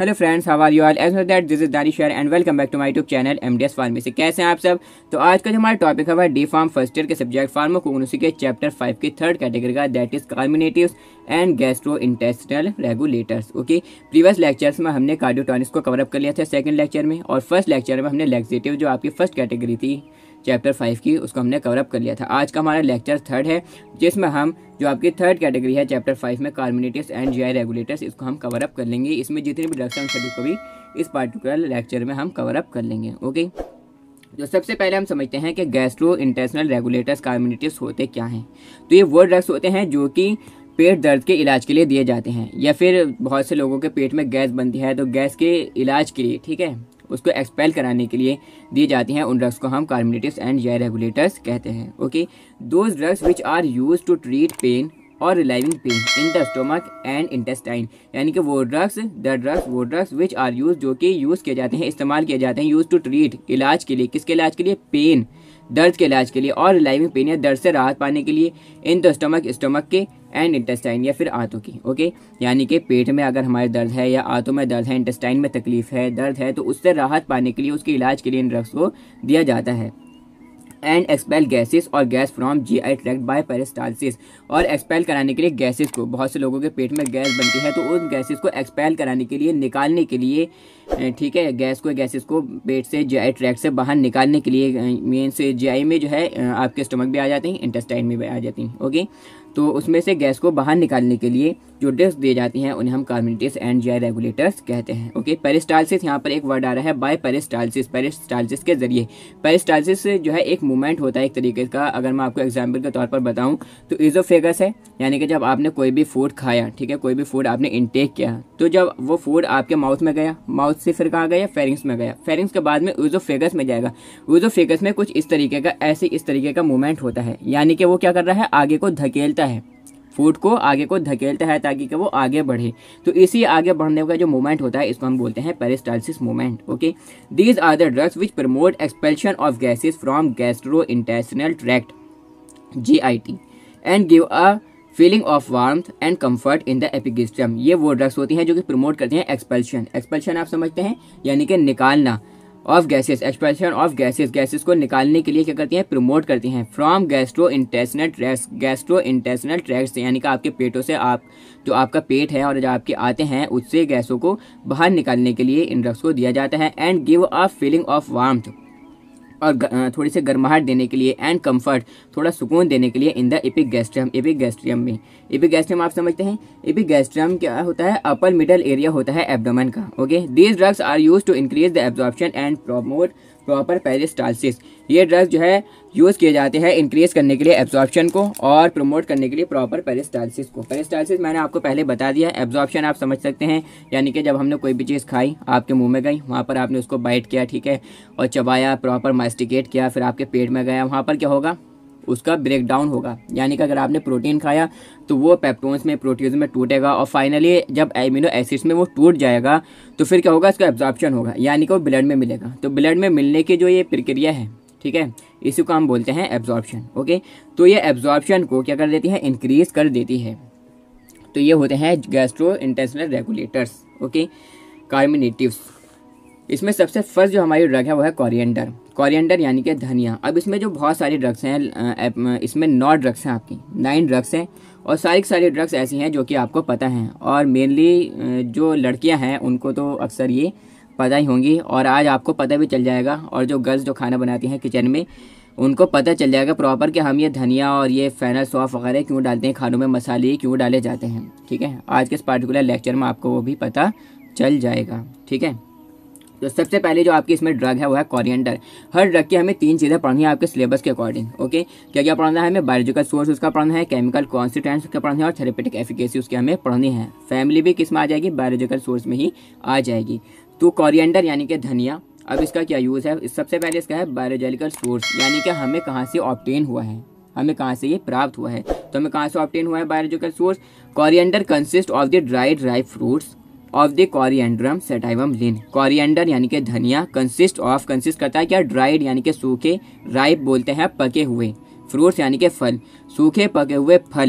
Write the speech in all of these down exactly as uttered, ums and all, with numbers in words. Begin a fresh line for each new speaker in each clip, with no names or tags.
Hello friends, how are you all? As that this is Danish and welcome back to my YouTube channel MDS pharmacy. कैसे हैं आप सब? तो आज का जो हमारा टॉपिक है वह डी फार्म फर्स्ट ईयर के सब्जेक्ट फार्माकोग्नोसी के चैप्टर फाइव की थर्ड कैटेगरी का, that is carminatives and gastrointestinal regulators. Okay, previous lectures में हमने कार्डियोटॉनिक्स को कवर अप कर लिया था सेकंड लेक्चर में, और फर्स्ट लेक्चर में हमने लैक्सेटिव जो आपकी फर्स्ट कैटेगरी थी चैप्टर फाइव की उसको हमने कवर अप कर लिया था। आज का हमारा लेक्चर थर्ड है जिसमें हम जो आपकी थर्ड कैटेगरी है चैप्टर फाइव में कार्मिनेटिव्स एंड जीआई रेगुलेटर्स, इसको हम कवर अप कर लेंगे। इसमें जितने भी ड्रग्स हैं उन सभी को भी इस पार्टिकुलर लेक्चर में हम कवर अप कर लेंगे। ओके, जो सबसे पहले हम समझते हैं कि गैस्ट्रो इंटेस्टिनल रेगुलेटर्स कार्मिनेटिव्स होते क्या हैं। तो ये वो ड्रग्स होते हैं जो कि पेट दर्द के इलाज के लिए दिए जाते हैं, या फिर बहुत से लोगों के पेट में गैस बनती है तो गैस के इलाज के लिए, ठीक है, उसको एक्सपेल कराने के लिए दी जाती हैं। उन ड्रग्स को हम कार्मिनेटिव्स एंड जीआई रेगुलेटर्स कहते हैं। Okay, those drugs which are used to treat pain और relieving pain in the stomach and intestine, यानी कि वो ड्रग्स द ड्रग्स वो ड्रग्स विच आर यूज जो कि यूज़ किए जाते हैं, इस्तेमाल किए जाते हैं, यूज टू ट्रीट इलाज के लिए। किसके इलाज के लिए? पेन, दर्द के इलाज के लिए, और रिलाइविंग पेन या दर्द से राहत पाने के लिए इन द स्टोमक स्टोमक के एंड इंटेस्टाइन या फिर आंतों की। ओके, यानी कि पेट में अगर हमारे दर्द है या आंतों में दर्द है, इंटेस्टाइन में तकलीफ है, दर्द है, तो उससे राहत पाने के लिए उसके इलाज के लिए इन ड्रग्स को दिया जाता है। एंड एक्सपेल गैसेस और gas from GI tract by peristalsis, और एक्सपेल कराने के लिए गैसेस को, बहुत से लोगों के पेट में गैस बनती है तो उन गैसेस को एक्सपेल कराने के लिए, निकालने के लिए, ठीक है, गैस को गैसेस को पेट से जीआई ट्रैक्ट से बाहर निकालने के लिए, मेन से जीआई में जो है आपके स्टमक भी आ जाते हैं, इंटेस्टाइन में भी आ जाती हैं। ओके, तो उसमें से गैस को बाहर निकालने के लिए जो ड्रग्स दी जाती हैं उन्हें हम कार्मिनेटिव्स एंड जीआई रेगुलेटर्स कहते हैं। ओके, पेरिस्टालसिस, यहाँ पर एक वर्ड आ रहा है बाय पेरिस्टालसिस, पेरिस्टालसिस के जरिए। पेरिस्टालसिस जो है एक मूवमेंट होता है एक तरीके का। अगर मैं आपको एग्जाम्पल के तौर पर बताऊं तो इजोफेगस है, यानी कि जब आपने कोई भी फूड खाया, ठीक है, कोई भी फूड आपने इनटेक किया, तो जब वो फूड आपके माउथ में गया, माउथ से फिर कहाँ गया? फेरिंग्स में गया, फेरिंग्स के बाद में इजोफेगस में जाएगा। इजोफेगस में कुछ इस तरीके का, ऐसे इस तरीके का मूवमेंट होता है, यानी कि वो क्या कर रहा है? आगे को धकेलता है, फूड को आगे को धकेलता है ताकि कि वो आगे बढ़े। तो इसी आगे बढ़ने का जो मूवमेंट होता है इसको हम बोलते हैं peristalsis movement. Okay, these are the drugs which promote expulsion of gases from gastrointestinal tract GIT and give a feeling of warmth and comfort in the epigastrium. ये वो ड्रग्स होती हैं जो कि प्रमोट करती हैं एक्सपेल्शन। एक्सपेल्शन आप समझते हैं, यानी कि निकालना, of gases, expulsion of gases, gases को निकालने के लिए क्या करती हैं? प्रमोट करती हैं। From gastro intestinal tracts, gastro intestinal tracts यानी कि आपके पेटों से, आप जो आपका पेट है और जो आपके आते हैं उससे गैसों को बाहर निकालने के लिए इन ड्रग्स को दिया जाता है। And give a feeling of warmth, और थोड़ी सी गर्माहट देने के लिए, एंड कंफर्ट, थोड़ा सुकून देने के लिए इन द एपिगैस्ट्रियम, एपिगैस्ट्रियम में। एपिगैस्ट्रियम आप समझते हैं, एपिगैस्ट्रियम क्या होता है? अपर मिडल एरिया होता है एब्डोमेन का। Okay, these drugs are use to increase the absorption and promote proper peristalsis. ये ड्रग्स जो है यूज़ किए जाते हैं इंक्रीज करने के लिए एब्जॉर्प्शन को और प्रमोट करने के लिए प्रॉपर पेरिस्टालसिस को। पेरिस्टालसिस मैंने आपको पहले बता दिया। एब्जॉर्प्शन आप समझ सकते हैं, यानी कि जब हमने कोई भी चीज़ खाई, आपके मुंह में गई, वहाँ पर आपने उसको बाइट किया, ठीक है, और चबाया, प्रॉपर मास्टिकेट किया, फिर आपके पेट में गया, वहाँ पर क्या होगा? उसका ब्रेक डाउन होगा। यानी कि अगर आपने प्रोटीन खाया तो वो पेप्टोन्स में, प्रोटीज में टूटेगा, और फाइनली जब एमिनो एसिड्स में वो टूट जाएगा तो फिर क्या होगा? इसका एब्जॉर्प्शन होगा, यानी कि वो ब्लड में मिलेगा। तो ब्लड में मिलने की जो ये प्रक्रिया है, ठीक है, इसी को हम बोलते हैं एब्जॉर्प्शन। ओके, तो ये एब्जॉर्प्शन को क्या कर देती है? इंक्रीज कर देती है। तो ये होते हैं gastro intestinal regulators. Okay, carminatives. इसमें सबसे फर्स्ट जो हमारी ड्रग है वो है कोरिएंडर। कोरिएंडर यानी कि धनिया। अब इसमें जो बहुत सारी ड्रग्स हैं, इसमें नौ ड्रग्स हैं, आपकी नाइन ड्रग्स हैं, और सारी सारी ड्रग्स ऐसी हैं जो कि आपको पता हैं, और मेनली जो लड़कियां हैं उनको तो अक्सर ये पता ही होंगी, और आज आपको पता भी चल जाएगा, और जो गर्ल्स जो खाना बनाती हैं किचन में उनको पता चल जाएगा प्रॉपर कि हम ये धनिया और ये फेनल सौंफ वगैरह क्यों डालते हैं खानों में, मसाले क्यों डाले जाते हैं। ठीक है, आज के इस पार्टिकुलर लेक्चर में आपको वो भी पता चल जाएगा। ठीक है, तो सबसे पहले जो आपकी इसमें ड्रग है वो है कोरिएंडर। हर ड्रग की हमें तीन चीज़ें पढ़नी है आपके सिलेबस के अकॉर्डिंग। ओके, क्या क्या पढ़ना है हमें? बायोलॉजिकल सोर्स उसका पढ़ना है, केमिकल कॉन्स्टिट्यूएंट्स उसका पढ़ना है, और थेरेपेटिक एफिकेसी उसकी हमें पढ़नी है। फैमिली भी किस में आ जाएगी? बायोलॉजिकल सोर्स में ही आ जाएगी। तो कोरिएंडर यानी कि धनिया। अब इसका क्या यूज़ है? सबसे पहले इसका है बायोलॉजिकल सोर्स, यानी कि हमें कहाँ से ऑब्टेन हुआ है, हमें कहाँ से ये प्राप्त हुआ है। तो हमें कहाँ से ऑब्टेन हुआ है biological source? Coriander consist of the dried ripe fruits of the coriandrum sativum linn. Coriander यानी कि धनिया कंसिस्ट ऑफ, कंसिस्ट करता है क्या? ड्राइड यानी कि सूखे, राइप बोलते हैं पके हुए, फ्रूट्स यानी कि फल, सूखे पके हुए फल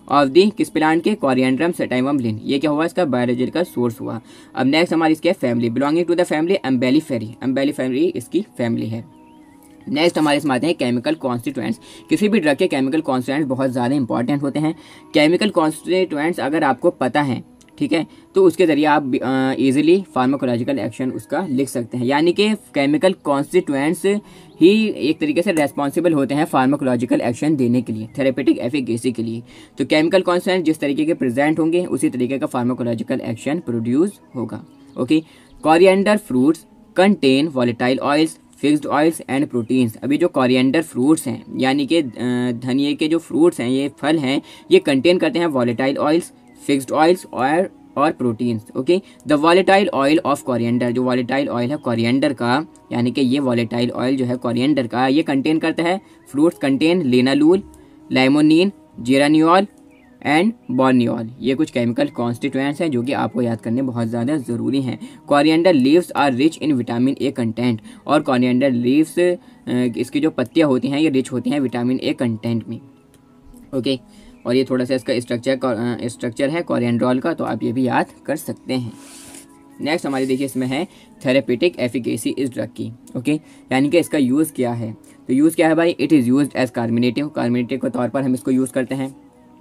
ऑफ दी किस प्लांट के, कोरिएंड्रम सैटिवम लिन। ये क्या हुआ, इसका बायोलॉजिकल सोर्स हुआ। अब नेक्स्ट हमारी इसके family, belonging to the family umbelliferae, umbelliferae इसकी फैमिली है। नेक्स्ट हमारे इसमें आते हैं केमिकल कॉन्स्टिट्यूएंट्स। किसी भी ड्रग के केमिकल कॉन्स्टिट्यूएंट्स बहुत ज़्यादा इंपॉर्टेंट होते हैं। केमिकल कॉन्स्टिट्यूएंट्स अगर आपको पता है, ठीक है, तो उसके ज़रिए आप इजीली फार्माकोलॉजिकल एक्शन उसका लिख सकते हैं। यानी कि केमिकल कॉन्स्टिट्यूएंट्स ही एक तरीके से रेस्पॉन्सिबल होते हैं फार्माकोलॉजिकल एक्शन देने के लिए, थेरेपेटिक एफिकेसी के लिए। तो केमिकल कॉन्स्टिट्यूएंट्स जिस तरीके के प्रेजेंट होंगे उसी तरीके का फार्माकोलॉजिकल एक्शन प्रोड्यूस होगा। Okay, coriander fruits contain volatile oils, fixed oils and proteins. अभी जो कोरिएंडर फ्रूट्स हैं यानी कि धनिए के जो फ्रूट्स हैं, ये फल हैं, ये कंटेन करते हैं वॉलेटाइल ऑयल्स, फिक्स्ड ऑयल्स और और proteins. Okay, the volatile oil of coriander, जो वॉलेटाइल ऑयल है कोरिएंडर का, यानी कि ये वॉलेटाइल ऑयल जो है कोरिएंडर का, ये कंटेन करता है fruits contain linalool, limonene, geraniol and borneol. ये कुछ केमिकल कॉन्स्टिट्यूएंट्स हैं जो कि आपको याद करने बहुत ज़्यादा ज़रूरी हैं। Coriander leaves are rich in vitamin A content, और कोरिएंडर लीव्स इसकी जो पत्तियाँ होती हैं ये रिच होती हैं विटामिन ए कंटेंट में। ओके, और ये थोड़ा सा इसका स्ट्रक्चर स्ट्रक्चर है कोरिएंड्रोल का, तो आप ये भी याद कर सकते हैं। नेक्स्ट हमारी देखिए इसमें है थेरेपेटिक एफिकेसी इस ड्रग की। ओके, यानी कि इसका यूज़ क्या है, तो यूज़ क्या है भाई, it is used as carminative, carminative के तौर पर हम इसको यूज़ करते हैं।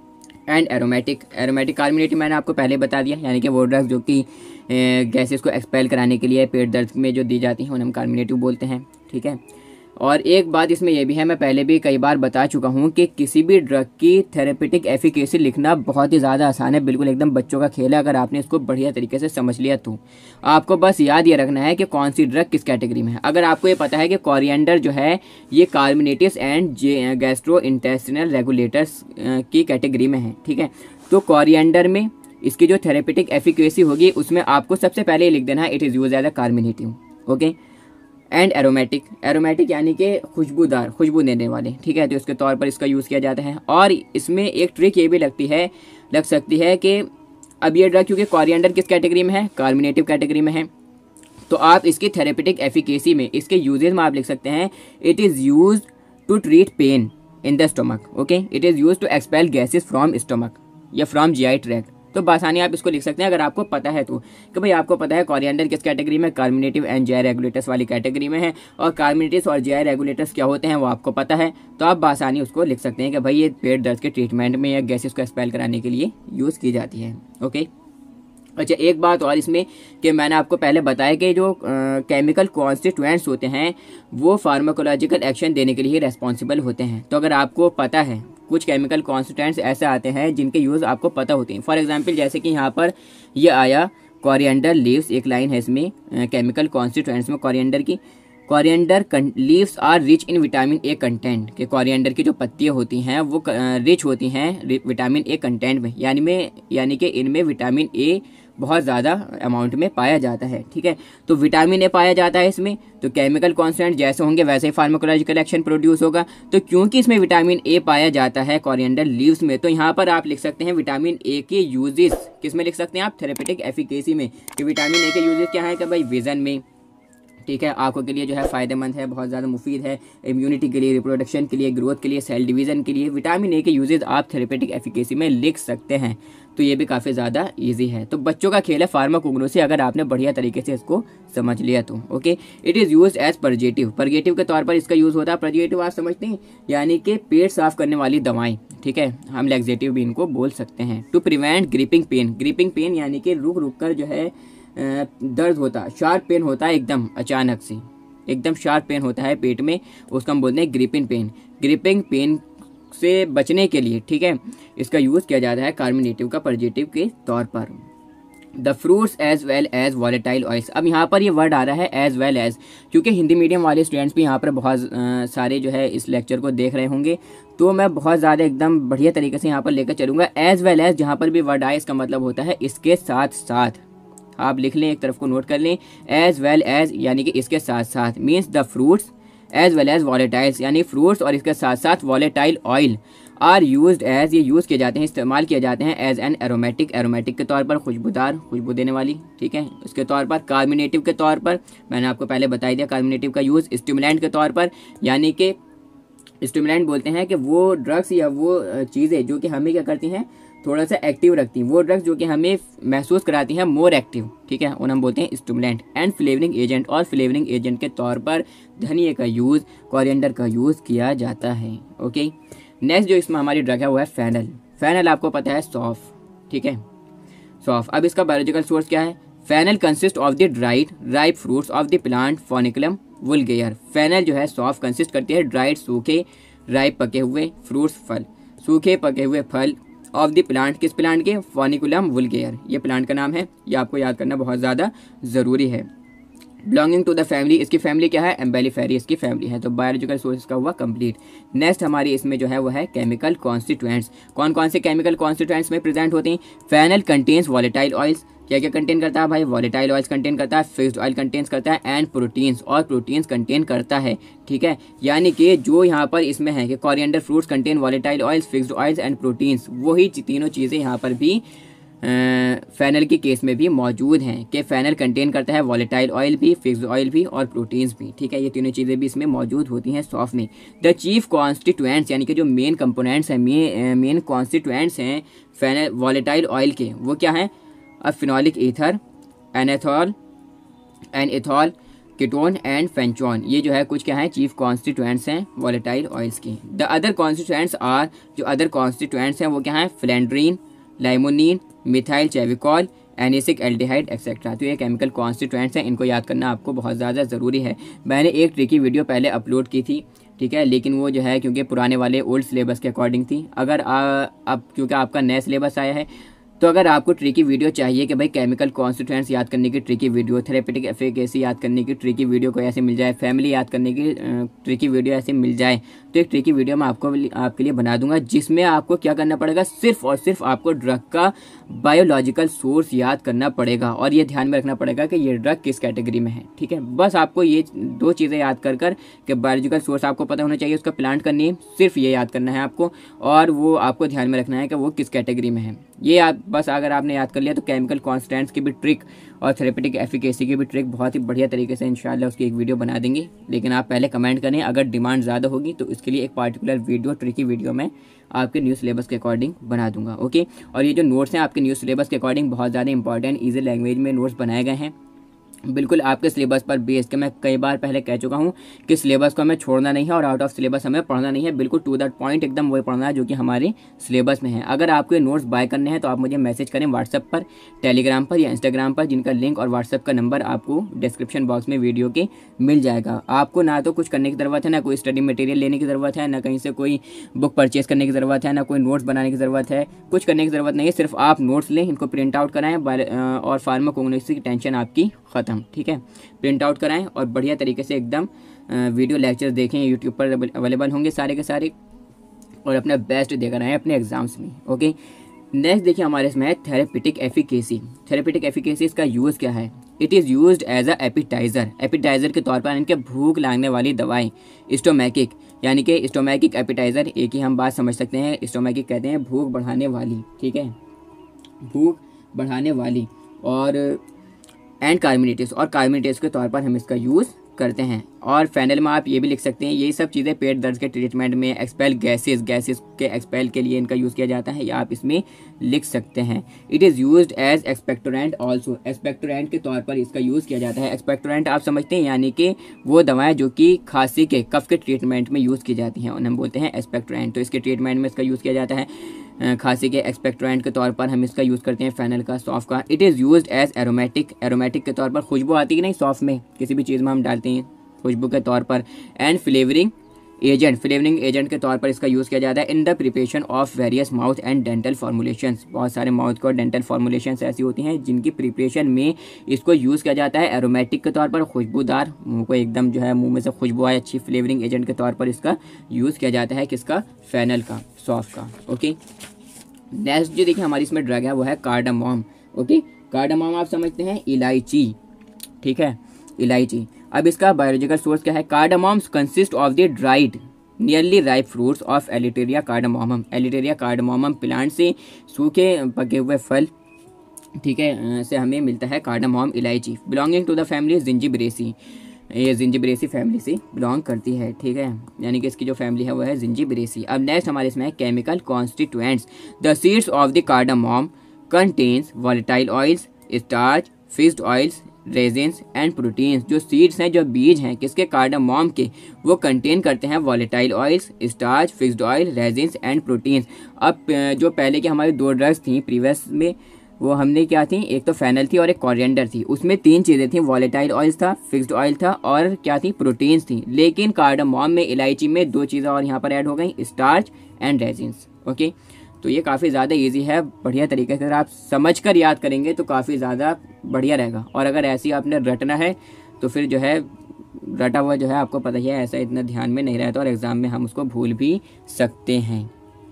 एंड एरोमेटिक, एरोमेटिक कार्मिनेटिव मैंने आपको पहले बता दिया, यानी कि वो ड्रग्स जो कि गैसेस को एक्सपेल कराने के लिए पेट दर्द में जो दी जाती हैं उन्हें हम कार्मिनेटिव बोलते हैं। ठीक है, और एक बात इसमें यह भी है, मैं पहले भी कई बार बता चुका हूँ कि किसी भी ड्रग की थेरेपेटिक एफिकेसी लिखना बहुत ही ज़्यादा आसान है, बिल्कुल एकदम बच्चों का खेल है। अगर आपने इसको बढ़िया तरीके से समझ लिया तो आपको बस याद ये रखना है कि कौन सी ड्रग किस कैटेगरी में है। अगर आपको ये पता है कि कोरिएंडर जो है ये carminatives and gastro intestinal regulators की कैटेगरी में है, ठीक है, तो कोरिएंडर में इसकी जो थेरेपेटिक एफिकेसी होगी उसमें आपको सबसे पहले लिख देना है it is use as a carminative. Okay, and aromatic, aromatic यानी कि खुशबूदार, खुशबू देने वाले, ठीक है, तो इसके तौर पर इसका यूज़ किया जाता है। और इसमें एक ट्रिक ये भी लगती है लग सकती है कि अब ये ड्रग क्योंकि कोरिएंडर किस कैटेगरी में है, कार्मिनेटिव कैटेगरी में है, तो आप इसकी थेरेपेटिक एफिकेसी में इसके यूजेज में आप लिख सकते हैं it is use to treat pain in the stomach. Okay, it is use to expel gases from stomach या फ्रॉम जी आई ट्रैक्ट। तो बासानी आप इसको लिख सकते हैं अगर आपको पता है तो, कि भाई आपको पता है कोरिएंडर किस कैटेगरी में, कार्मिनेटिव एंड जीआई रेगुलेटर्स वाली कैटेगरी में है, और कार्मिनेटिव्स और जीआई रेगुलेटर्स क्या होते हैं वो आपको पता है, तो आप बासानी उसको लिख सकते हैं कि भाई ये पेट दर्द के ट्रीटमेंट में या गैसेस को एक्सपेल कराने के लिए यूज़ की जाती है। ओके, अच्छा एक बात और इसमें कि मैंने आपको पहले बताया कि जो केमिकल कॉन्स्टिट्यूएंट्स होते हैं वो फार्माकोलॉजिकल एक्शन देने के लिए रेस्पॉन्सिबल होते हैं। तो अगर आपको पता है कुछ केमिकल कॉन्स्टिट्यूएंट्स ऐसे आते हैं जिनके यूज़ आपको पता होते हैं, फॉर एग्जांपल जैसे कि यहाँ पर ये आया कोरिएंडर लीव्स, एक लाइन है इसमें केमिकल कॉन्स्टिट्यूएंट्स में कोरिएंडर की, coriander leaves are rich in vitamin A content, कि कोरिएंडर की जो पत्तियाँ होती हैं वो रिच होती हैं विटामिन ए कंटेंट में, यानी में यानी कि इनमें विटामिन ए बहुत ज़्यादा अमाउंट में पाया जाता है। ठीक है, तो विटामिन ए पाया जाता है इसमें, तो केमिकल कॉन्स्टेंट जैसे होंगे वैसे ही फार्माकोलॉजिकल एक्शन प्रोड्यूस होगा। तो क्योंकि इसमें विटामिन ए पाया जाता है कोरिएंडर लीव्स में, तो यहाँ पर आप लिख सकते हैं विटामिन ए के यूजेस, किस में लिख सकते हैं आप, थेरेपेटिक एफिकेसी में, कि विटामिन ए के यूजेस क्या है कि भाई विजन में, ठीक है, आंखों के लिए जो है फ़ायदेमंद है, बहुत ज़्यादा मुफीद है, इम्यूनिटी के लिए, रिप्रोडक्शन के लिए, ग्रोथ के लिए, सेल डिवीज़न के लिए विटामिन ए के यूजेस आप थेरेपेटिक एफिकेसी में लिख सकते हैं। तो ये भी काफ़ी ज़्यादा इजी है। तो बच्चों का खेल है फार्माकोग्नोसी, अगर आपने बढ़िया तरीके से इसको समझ लिया तो। Okay, it is use as purgative, purgative के तौर पर इसका यूज़ होता है। परजेटिव आप समझते हैं, यानी कि पेट साफ करने वाली दवाएं, ठीक है, हम लैक्सेटिव भी इनको बोल सकते हैं। To prevent griping pain, griping pain यानी कि रुक रुक कर जो है दर्द होता, शार्प पेन होता है, एकदम अचानक से एकदम शार्प पेन होता है पेट में, उसका हम बोलते हैं ग्रिपिंग पेन। ग्रिपिंग पेन से बचने के लिए, ठीक है, इसका यूज़ किया जाता है कार्मिनेटिव का परजेटिव के तौर पर। The fruits as well as volatile oils, अब यहाँ पर ये वर्ड आ रहा है एज वेल एज, क्योंकि हिंदी मीडियम वाले स्टूडेंट्स भी यहाँ पर बहुत आ, सारे जो है इस लेक्चर को देख रहे होंगे, तो मैं बहुत ज़्यादा एकदम बढ़िया तरीके से यहाँ पर लेकर चलूँगा। एज वेल एज जहाँ पर भी वर्ड आए इसका मतलब होता है इसके साथ साथ, आप लिख लें, एक तरफ को नोट कर लें, एज वेल एज यानी कि इसके साथ साथ, means the fruits as well as volatiles, यानी फ्रूट्स और इसके साथ साथ volatile oil are used as, ये यूज़ किए जाते हैं, इस्तेमाल किए जाते हैं एज एन एरोमेटिक, एरोमेटिक के तौर पर, खुशबूदार, खुशबू देने वाली, ठीक है, इसके तौर पर। कार्मिनेटिव के तौर पर मैंने आपको पहले बता दिया, कार्मिनेटिव का यूज़ स्टिमुलेंट के तौर पर, यानी कि स्टिमुलेंट बोलते हैं कि वो ड्रग्स या वो चीज़ें जो कि हमें क्या करती हैं, थोड़ा सा एक्टिव रखती हैं, वो ड्रग्स जो कि हमें महसूस कराती हैं मोर एक्टिव, ठीक है, उन्हें हम बोलते हैं स्टिमुलेंट। एंड फ्लेवरिंग एजेंट, और फ्लेवरिंग एजेंट के तौर पर धनिया का यूज़, कोरिएंडर का यूज़ किया जाता है। ओके, नेक्स्ट जो इसमें हमारी ड्रग है वो है फेनल। फेनल आपको पता है सौंफ, ठीक है, सौंफ। अब इसका बायोलॉजिकल सोर्स क्या है? Fennel consist of the dried ripe fruits of the plant foeniculum vulgare. Fennel जो है सौंफ कंसिस्ट करती है ड्राइड सूखे राइप पके हुए फ्रूट्स, फल, सूखे पके हुए फल ऑफ द प्लांट, किस प्लांट के? फोनिकुलम वुल्गेयर, ये प्लांट का नाम है, ये आपको याद करना बहुत ज़्यादा ज़रूरी है। बिलोंगिंग टू द फैमिली, इसकी फैमिली क्या है? एम्बेलिफेरी इसकी फैमिली है। तो बायोलॉजिकल सोर्स का हुआ कंप्लीट। नेक्स्ट हमारी इसमें जो है वो है केमिकल कॉन्स्टिट्यूएंट्स। कौन कौन से केमिकल कॉन्स्टिट्यूएंट्स में प्रेजेंट होते हैं? फेनल कंटेन्स वॉलेटाइल ऑयल्स, क्या क्या कंटेन करता है भाई? वॉलेटाइल ऑयल्स कंटेन करता है, फिक्स्ड ऑयल कंटेन्स करता है, एंड प्रोटीन्स, और प्रोटीन्स कंटेन करता है, ठीक है। यानी कि जो यहाँ पर इसमें है कि coriander fruits contain volatile oils, fixed oils and proteins, वही तीनों चीज़ें यहाँ पर भी फेनल के केस में भी मौजूद हैं कि फेनल कंटेन करता है वॉलेटाइल ऑयल भी, फिक्स्ड ऑयल भी और प्रोटीन्स भी, ठीक है। ये तीनों चीज़ें भी इसमें मौजूद होती हैं सौंफ में। द चीफ कॉन्स्टिट्यूएंट्स, यानी कि जो मेन कंपोनेंट्स हैं, मेन कॉन्स्टिट्यूएंट्स हैं फेनल वॉलेटाइल ऑयल के, वो क्या हैं? A phenolic ether, anethole and ethol, ketone and fenchone, ये जो है कुछ क्या है? चीफ कॉन्स्टिट्यूएंट्स हैं वॉलेटाइल ऑयल्स की। द अदर कॉन्स्टिट्यूएंट्स आर, जो अदर कॉन्स्टिट्यूएंट्स हैं वो क्या हैं? Phellandrene, limonene, methyl chavicol, anisic aldehyde etcetera. तो ये केमिकल कॉन्स्टिट्यूएंट्स हैं, इनको याद करना आपको बहुत ज़्यादा ज़रूरी है। मैंने एक ट्रिकी वीडियो पहले अपलोड की थी, ठीक है, लेकिन वो जो है क्योंकि पुराने वाले ओल्ड सिलेबस के अकॉर्डिंग थी। अगर आ, अब क्योंकि आपका नया सिलेबस आया है, तो अगर आपको ट्रिकी वीडियो चाहिए कि भाई केमिकल कॉन्स्टिट्यूएंट्स याद करने की ट्रिकी वीडियो, थेरेपेटिक एफिकेसी याद करने की ट्रिकी वीडियो को ऐसे मिल जाए, फैमिली याद करने की ट्रिकी वीडियो ऐसे मिल जाए, तो एक ट्रिकी वीडियो मैं आपको आपके लिए बना दूंगा, जिसमें आपको क्या करना पड़ेगा? सिर्फ और सिर्फ आपको ड्रग का बायोलॉजिकल सोर्स याद करना पड़ेगा, और ये ध्यान में रखना पड़ेगा कि ये ड्रग किस कैटेगरी में है, ठीक है। बस आपको ये दो चीज़ें याद कर कर कि बायोलॉजिकल सोर्स आपको पता होना चाहिए, उसका प्लांट का नेम, सिर्फ ये याद करना है आपको, और वो आपको ध्यान में रखना है कि वो किस कैटेगरी में है। ये आप बस अगर आपने याद कर लिया तो केमिकल कॉन्स्टेंट्स की भी ट्रिक और थेरेपेटिक एफिकेसी की भी ट्रिक बहुत ही बढ़िया तरीके से इंशाल्लाह उसकी एक वीडियो बना देंगे। लेकिन आप पहले कमेंट करें, अगर डिमांड ज़्यादा होगी तो इसके लिए एक पार्टिकुलर वीडियो, ट्रिकी वीडियो मैं आपके न्यू सिलेबस के अकॉर्डिंग बना दूंगा। ओके, और ये जो नोट्स हैं आपके न्यू सिलेबस के अकॉर्डिंग बहुत ज़्यादा इंपॉर्टेंट ईजी लैंग्वेज में नोट्स बनाए गए हैं, बिल्कुल आपके सिलेबस पर बेस्ड के। मैं कई बार पहले कह चुका हूँ कि सिलेबस को हमें छोड़ना नहीं है और आउट ऑफ सिलेबस हमें पढ़ना नहीं है, बिल्कुल टू दैट पॉइंट एकदम वही पढ़ना है जो कि हमारे सिलेबस में है। अगर आपको ये नोट्स बाय करने हैं तो आप मुझे मैसेज करें व्हाट्सएप पर, टेलीग्राम पर या इंस्टाग्राम पर, जिनका लिंक और व्हाट्सएप का नंबर आपको डिस्क्रिप्शन बॉक्स में वीडियो के मिल जाएगा। आपको ना तो कुछ करने की ज़रूरत है, ना कोई स्टडी मटेरियल लेने की ज़रूरत है, ना कहीं से कोई बुक परचेज करने की ज़रूरत है, ना कोई नोट्स बनाने की ज़रूरत है, कुछ करने की ज़रूरत नहीं है। सिर्फ आप नोट्स लें, इनको प्रिंट आउट कराएं और फार्माकोग्नोसिस की टेंशन आपकी ख़त्म, ठीक है। प्रिंट आउट कराएं और बढ़िया तरीके से एकदम वीडियो लेक्चर देखें, यूट्यूब पर अवेलेबल होंगे सारे के सारे, और अपना बेस्ट देकर आएँ अपने एग्जाम्स में। ओके, नेक्स्ट देखिए हमारे इसमें है थेरेपेटिक एफिकेसी। थेरेपेटिक एफिकेसी इसका यूज़ क्या है? It is used as a appetiser, appetiser के तौर पर इनके भूख लागने वाली दवाएं, स्टोमैकिक, यानी कि स्टोमैकिक एपिटाइज़र, एक ही हम बात समझ सकते हैं। स्टोमैकिक कहते हैं भूख बढ़ाने वाली, ठीक है, भूख बढ़ाने वाली, और एंड कार्मिनेटिव्स, और कार्मिनेटिव्स के तौर पर हम इसका यूज़ करते हैं। और फेनल में आप ये भी लिख सकते हैं, यही सब चीज़ें पेट दर्द के ट्रीटमेंट में, एक्सपेल गैसेस गैसेस के एक्सपेल के लिए इनका यूज़ किया जाता है, या आप इसमें लिख सकते हैं। It is used as expectorant also, expectorant के तौर पर इसका यूज़ किया जाता है। एक्सपेक्टोरेंट आप समझते हैं, यानी कि वो दवाएं जो कि खांसी के, कफ के ट्रीटमेंट में यूज़ की जाती हैं, उन्हें हम बोलते हैं एक्सपेक्टोरेंट। तो इसके ट्रीटमेंट में इसका यूज़ किया जाता है, खांसी के एक्सपेक्टोरेंट के तौर पर हम इसका यूज़ करते हैं फेनल का, सौंफ का। It is used as aromatic, aromatic के तौर पर, खुशबू आती है नहीं सौंफ में, किसी भी चीज़ में हम डालते हैं खुशबू के तौर पर। And flavouring agent, flavouring agent के तौर पर इसका यूज़ किया जाता है in the preparation of various mouth and dental formulations. बहुत सारे माउथ को डेंटल फॉर्मुलेशंस ऐसी होती हैं जिनकी प्रिपरेशन में इसको यूज़ किया जाता है एरोमेटिक के तौर पर, खुशबूदार, मुंह को एकदम जो है मुंह में से खुशबू आए, अच्छी फ्लेवरिंग एजेंट के तौर पर इसका यूज़ किया जाता है, किसका? फेनल का, सौंफ का। ओके, नेक्स्ट जो देखिए हमारी इसमें ड्रग है वो है कार्डामोम। ओके, कार्डामोम आप समझते हैं इलायची, ठीक है, इलायची। अब इसका बायोलॉजिकल सोर्स क्या है? Cardamoms consist of the dried nearly ripe fruits of elettaria cardamomum. Elettaria cardamomum plant से सूखे पके हुए फल, ठीक है, से हमें मिलता है कार्डामोम इलायची। Belonging to the family zingiberaceae. ये जिंजिबरेसी फैमिली से बिलोंग करती है, ठीक है, यानी कि इसकी जो फैमिली है वो है जिंजिबरेसी। अब नेक्स्ट हमारे इसमें है chemical constituents. The seeds of the cardamom contains volatile oils, starch, fixed oils, resins and proteins. जो सीड्स हैं, जो बीज हैं किसके, कार्डामोम के, वो कंटेन करते हैं volatile oils, starch, fixed oil, resins and proteins. अब जो पहले की हमारी दो ड्रग्स थी प्रीवियस में, वो हमने क्या थी, एक तो फेनल थी और एक कोरिएंडर थी। उसमें तीन चीज़ें थी, वॉलेटाइल ऑयल्स था, फिक्स्ड ऑयल था और क्या थी, प्रोटीन्स थी। लेकिन कार्डामोम में, इलायची में दो चीज़ें और यहाँ पर ऐड हो गई, स्टार्च एंड रेजिन्स। ओके, तो ये काफ़ी ज़्यादा इजी है, बढ़िया तरीके से अगर आप समझ कर याद करेंगे तो काफ़ी ज़्यादा बढ़िया रहेगा। और अगर ऐसे ही आपने रटना है तो फिर जो है रटा हुआ जो है आपको पता ही है, ऐसा इतना ध्यान में नहीं रहता और एग्ज़ाम में हम उसको भूल भी सकते हैं।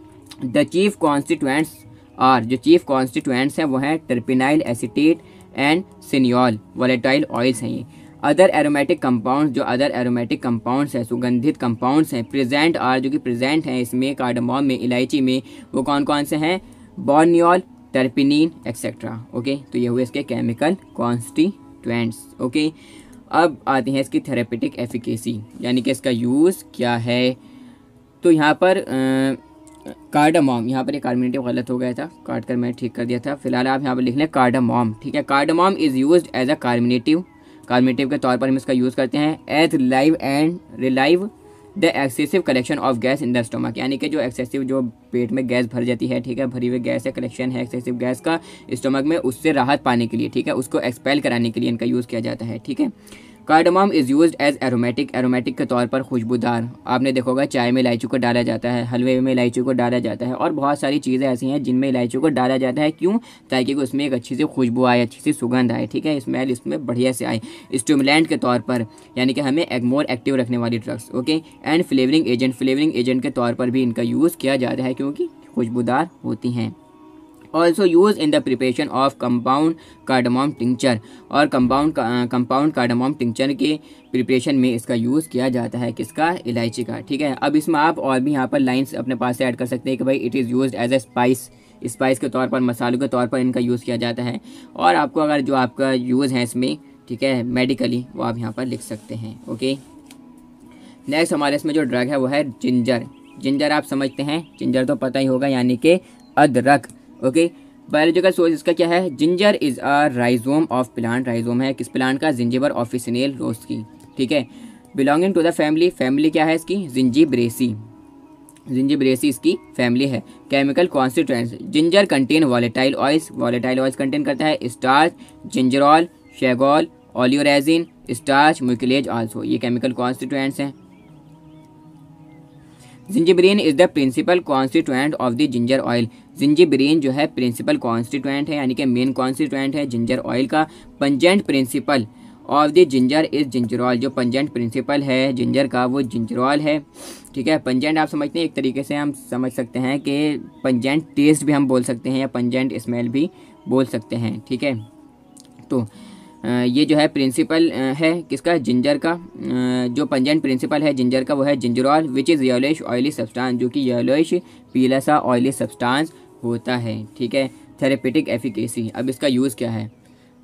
द चीफ कॉन्स्टिट्यूएंट्स आर, जो चीफ कॉन्स्टिट्यूएंट्स हैं वो हैं terpinyl acetate and cineole, volatile oils हैं ये। अदर एरोमेटिक कंपाउंड्स, जो अदर एरोमेटिक कंपाउंड्स हैं, सुगंधित कंपाउंड्स हैं, प्रेजेंट आर, जो कि प्रेजेंट हैं इसमें कार्डामोम में, इलायची में, वो कौन कौन से हैं, बोर्नियोल, टर्पिनिन एक्सेट्रा। ओके, तो ये हुए इसके केमिकल कॉन्स्टिट्यूएंट्स। ओके, अब आते हैं इसकी थेरेपेटिक एफिकेसी, यानी कि इसका यूज़ क्या है। तो यहाँ पर कार्डामोम, यहाँ पर एक कार्बोनेटिव गलत हो गया था, काट कर मैं ठीक कर दिया था। फिलहाल आप यहाँ पर लिख लें कार्डामोम, ठीक है। Cardamom is used as a कार्बोनेटिव, कार्बोनेटिव के तौर पर हम इसका यूज़ करते हैं। As relieve and relieve the excessive collection of gas in the stomach, यानी कि जो एक्सेसिव, जो पेट में गैस भर जाती है, ठीक है, भरी हुई गैस है, कलेक्शन है एक्सेसिव गैस का स्टोमक में, उससे राहत पाने के लिए, ठीक है, उसको एक्सपेल कराने के लिए इनका यूज़ किया जाता है, ठीक है। Cardamom is used as aromatic, aromatic के तौर पर खुशबूदार। आपने देखा होगा चाय में इलायची को डाला जाता है, हलवे में इलायची को डाला जाता है और बहुत सारी चीज़ें ऐसी हैं जिनमें इलायची को डाला जाता है। क्यों? ताकि उसमें एक अच्छी सी खुशबू आए, अच्छी सी सुगंध आए, ठीक है, स्मेल इसमें बढ़िया से आए। स्टिमुलेंट के तौर पर, यानी कि हमें एक मोर एक्टिव रखने वाली drugs. Okay, and flavouring agent, flavouring agent के तौर पर भी इनका यूज़ किया जाता है क्योंकि खुशबूदार होती हैं। Also use in the preparation of compound cardamom tincture, और कंपाउंड कंपाउंड कार्डामोम टिंचर के प्रिपरेशन में इसका यूज़ किया जाता है, किसका, इलायची का, ठीक है। अब इसमें आप और भी यहाँ पर लाइंस अपने पास से ऐड कर सकते हैं कि भाई it is used as a spice, spice के तौर पर, मसालों के तौर पर इनका यूज़ किया जाता है। और आपको अगर जो आपका यूज़ है इसमें, ठीक है, मेडिकली, वो आप यहाँ पर लिख सकते हैं। ओके, नेक्स्ट हमारे इसमें जो ड्रग है वो है जिंजर। जिंजर आप समझते हैं, जिंजर तो पता ही होगा, यानी कि अदरक। ओके, बायोलॉजिकल सोर्स इसका क्या है, ginger is a rhizome of plant, rhizome है किस प्लांट का, जिंजिबर ऑफिसिनेल रोज की, ठीक है। Belonging to the family, family क्या है इसकी, जिंजिबरेसी, जिंजिबरेसी इसकी फैमिली है। Chemical constituents, ginger contain volatile oils, volatile oils contain करता है, starch, gingerol, shogaol, oleoresin, starch, mucilage also, ये केमिकल कॉन्स्टिट्यूएंट्स हैं। Zingiberene is the principal constituent of the ginger oil, zingiberene जो है principal constituent है, यानी कि मेन कॉन्स्टिट्यूएंट है जिंजर ऑयल का। Pungent principle of the ginger is gingerol, जो पंजेंट प्रिंसिपल है जिंजर का वो जिंजरॉल है, ठीक है। पंजेंट आप समझते हैं, एक तरीके से हम समझ सकते हैं कि पंजेंट टेस्ट भी हम बोल सकते हैं या पंजेंट स्मेल भी बोल सकते हैं, ठीक है। तो ये जो है प्रिंसिपल है किसका, जिंजर का, जो पंजेंट प्रिंसिपल है जिंजर का वो है gingerol, which is yellowish oily substance, जो कि येलोइश पीला सा ऑयली सब्सटेंस होता है, ठीक है। थेरेपेटिक एफिकेसी, अब इसका यूज़ क्या है,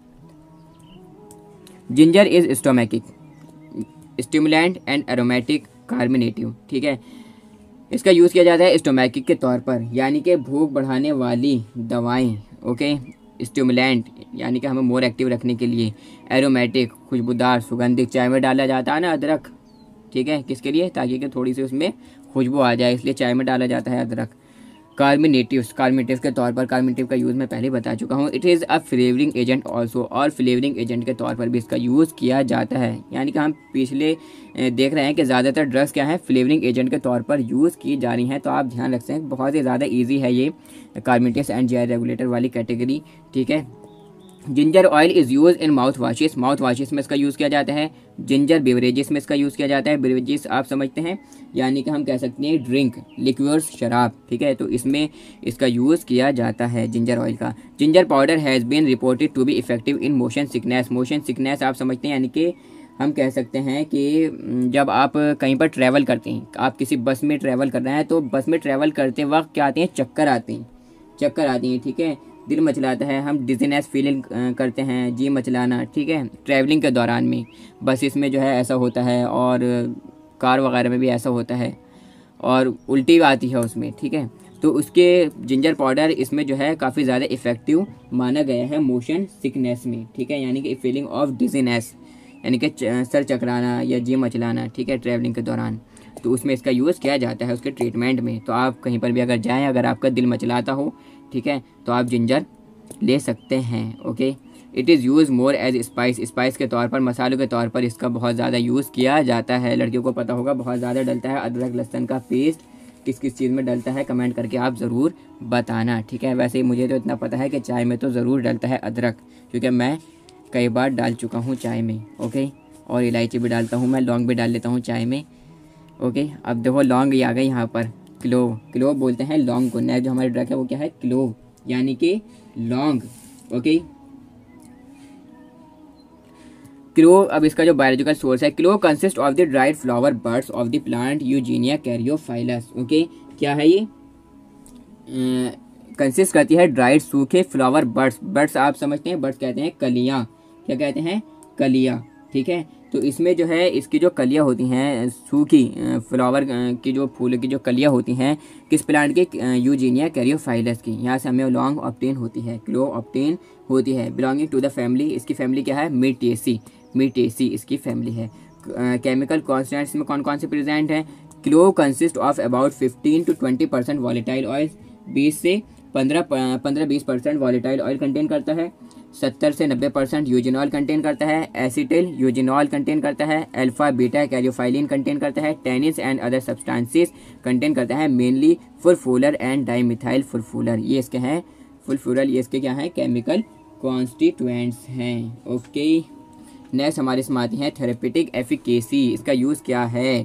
ginger is stomachic, stimulant and aromatic carbonative, ठीक है। इसका यूज़ किया जाता है स्टोमैकिक के तौर पर, यानी कि भूख बढ़ाने वाली दवाएं। ओके, स्टिमुलेंट यानी कि हमें मोर एक्टिव रखने के लिए, एरोमेटिक खुशबूदार सुगंधित, चाय में डाला जाता है ना अदरक, ठीक है, किसके लिए, ताकि कि थोड़ी सी उसमें खुशबू आ जाए, इसलिए चाय में डाला जाता है अदरक। कार्बोनेटिव्स, कार्बोनेटिव के तौर पर, कार्बोनेटिव का यूज़ मैं पहले बता चुका हूँ। It is a flavouring agent also, और फ्लेवरिंग एजेंट के तौर पर भी इसका यूज़ किया जाता है, यानी कि हम पिछले देख रहे हैं कि ज़्यादातर ड्रग्स क्या है, फ्लेवरिंग एजेंट के तौर पर यूज़ की जा रही हैं। तो आप ध्यान रख सकते हैं, बहुत ही ज़्यादा ईजी है ये कार्बोनेटिव्स एंड जीआई रेगुलेटर वाली कैटेगरी, ठीक है। Ginger oil is use in mouthwashes, mouthwashes में इसका यूज़ किया जाता है। जिंजर बेवरेजेस में इसका यूज़ किया जाता है, बेवरेजेस आप समझते हैं, यानी कि हम कह सकते हैं ड्रिंक, लिक्विड्स, शराब, ठीक है, तो इसमें इसका यूज़ किया जाता है जिंजर ऑयल का। Ginger powder has been reported to be effective in motion sickness, motion sickness आप समझते हैं, यानी कि हम कह सकते हैं कि जब आप कहीं पर ट्रैवल करते हैं, आप किसी बस में ट्रैवल कर रहे हैं, तो बस में ट्रैवल करते वक्त क्या आते हैं, चक्कर आते हैं, चक्कर आती हैं, ठीक है। दिल मचलाता है, हम डिजीनेस फीलिंग करते हैं, जी मचलाना, ठीक है, ट्रैवलिंग के दौरान में बस इसमें जो है ऐसा होता है, और कार वगैरह में भी ऐसा होता है, और उल्टी आती है उसमें, ठीक है। तो उसके जिंजर पाउडर इसमें जो है काफ़ी ज़्यादा इफ़ेक्टिव माना गया है मोशन सिकनेस में, ठीक है, यानी कि फीलिंग ऑफ डिजीनेस, यानी कि सर चकराना या जी मचलाना, ठीक है, ट्रैवलिंग के दौरान, तो उसमें इसका यूज़ किया जाता है उसके ट्रीटमेंट में। तो आप कहीं पर भी अगर जाएं, अगर आपका दिल मचलाता हो, ठीक है, तो आप जिंजर ले सकते हैं। Okay, it is use more as spice, spice के तौर पर, मसालों के तौर पर इसका बहुत ज़्यादा यूज़ किया जाता है। लड़कियों को पता होगा बहुत ज़्यादा डलता है अदरक लहसुन का पेस्ट, किस किस चीज़ में डलता है कमेंट करके आप ज़रूर बताना, ठीक है। वैसे ही मुझे तो इतना पता है कि चाय में तो ज़रूर डलता है अदरक, क्योंकि मैं कई बार डाल चुका हूँ चाय में। ओके, और इलायची भी डालता हूँ मैं, लौंग भी डाल लेता हूँ चाय में। ओके, अब देखो लौंग आ गई यहाँ पर, क्लोव, क्लोव बोलते हैं लौंग को। नेक्स्ट जो हमारी ड्रग है वो क्या है, क्लोव, यानी कि लौंग। ओके, क्लोव, अब इसका जो बायोलॉजिकल सोर्स है, clove consist of the dried flower buds of the plant eugenia caryophyllus. Okay, क्या है ये, कंसिस्ट करती है ड्राइड सूखे फ्लावर बड्स, बड्स आप समझते हैं, बड्स कहते हैं कलियाँ, क्या कहते हैं, कलियाँ, ठीक है। तो इसमें जो है इसकी जो कलियाँ होती हैं सूखी फ्लावर की, जो फूल की जो कलियाँ होती हैं, किस प्लांट के, यूजीनिया कैरियोफाइलस की, यहाँ से हमें लौंग ऑब्टेन होती है, क्लोव ऑब्टेन होती है, बिलोंगिंग टू द फैमिली, इसकी फैमिली क्या है, मिर्टेसी, मिर्टेसी इसकी फैमिली है। केमिकल कॉन्स्टेंट्स में कौन कौन से प्रेजेंट हैं, clove consist of about fifteen to twenty percent volatile oil, बीस से पंद्रह पंद्रह बीस परसेंट वॉलेटाइल ऑयल कंटेन करता है, सत्तर से नब्बे परसेंट यूजिनॉल कंटेन करता है, एसिटिल यूजिनॉल कंटेन करता है, अल्फा बीटा कैरियोफाइलिन कंटेन करता है, tannins and other substances contain करता है, mainly furfural and dimethyl furfural, ये इसके हैं फुलफूलर, ये इसके क्या हैं, केमिकल कॉन्स्टिट्यूएंट्स हैं। ओके, नेक्स्ट हमारे इसमें आती है थेरेपेटिक एफिकेसी, इसका यूज़ क्या है।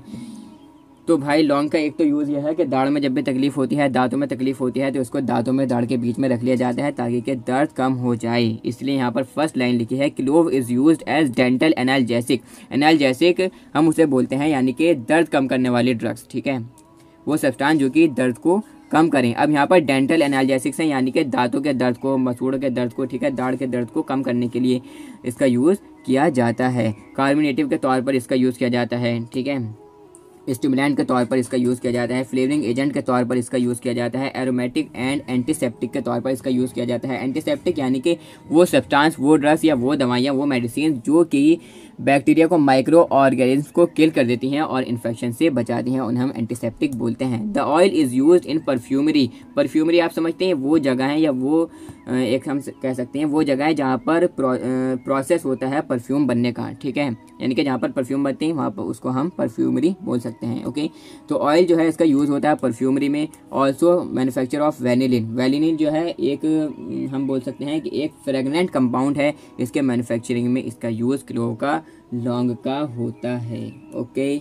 तो भाई लौंग का एक तो यूज़ यह है कि दाढ़ में जब भी तकलीफ़ होती है, दांतों में तकलीफ़ होती है, तो उसको दांतों में दाढ़ के बीच में रख लिया जाता है ताकि कि दर्द कम हो जाए। इसलिए यहाँ पर फर्स्ट लाइन लिखी है, clove is used as dental analgesic, analgesic हम उसे बोलते हैं, यानी कि दर्द कम करने वाली ड्रग्स, ठीक है, वो सब्सटेंस जो कि दर्द को कम करें। अब यहाँ पर डेंटल एनाल्जेसिक्स हैं, यानी कि दांतों के दर्द को, मसूड़ों के दर्द को, ठीक है, दाढ़ के दर्द को कम करने के लिए इसका यूज़ किया जाता है। कार्बोनेटिव के तौर पर इसका यूज़ किया जाता है, ठीक है, स्टिमुलेंट के तौर पर इसका यूज़ किया जाता है, फ्लेवरिंग एजेंट के तौर पर इसका यूज़ किया जाता है, एरोमेटिक एंड एंटीसेप्टिक के तौर पर इसका यूज़ किया जाता है। एंटीसेप्टिक यानी कि वो सब्सटेंस, वो ड्रग्स या वो दवाइयाँ, वो मेडिसिन जो कि बैक्टीरिया को, माइक्रो ऑर्गेनिज्म को किल कर देती हैं और इन्फेक्शन से बचाती हैं, उन्हें हम एंटीसेप्टिक बोलते हैं। The oil is used in perfumery, perfumery आप समझते हैं वो जगह है, या वो एक हम कह सकते हैं वो जगह है जहाँ पर प्रोसेस होता है परफ्यूम बनने का, ठीक है, यानी कि जहाँ पर परफ्यूम बनते हैं वहाँ पर उसको हम परफ्यूमरी बोल सकते हैं। ओके, तो ऑयल जो है इसका यूज़ होता है परफ्यूमरी में। Also manufacture of vanillin, vanillin जो है एक हम बोल सकते हैं कि एक फ्रेगनेंट कंपाउंड है, इसके मैन्युफैक्चरिंग में इसका यूज़ क्लोव का, लौंग का होता है। ओके,